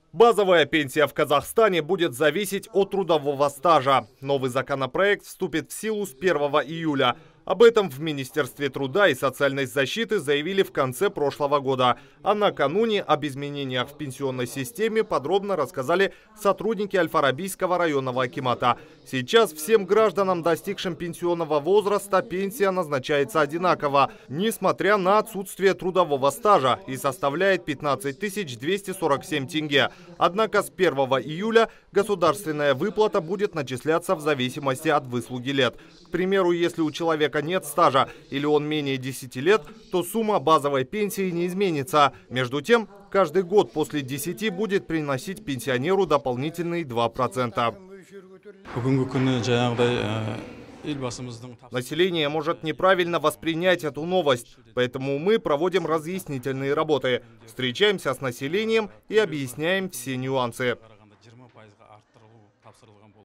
Базовая пенсия в Казахстане будет зависеть от трудового стажа. Новый законопроект вступит в силу с 1 июля. Об этом в Министерстве труда и социальной защиты заявили в конце прошлого года. А накануне об изменениях в пенсионной системе подробно рассказали сотрудники Аль-Фарабийского районного акимата. Сейчас всем гражданам, достигшим пенсионного возраста, пенсия назначается одинаково, несмотря на отсутствие трудового стажа, и составляет 15 247 тенге. Однако с 1 июля государственная выплата будет начисляться в зависимости от выслуги лет. К примеру, если у человека нет стажа или он менее 10 лет, то сумма базовой пенсии не изменится. Между тем, каждый год после 10 будет приносить пенсионеру дополнительные 2%. Население может неправильно воспринять эту новость, поэтому мы проводим разъяснительные работы. Встречаемся с населением и объясняем все нюансы.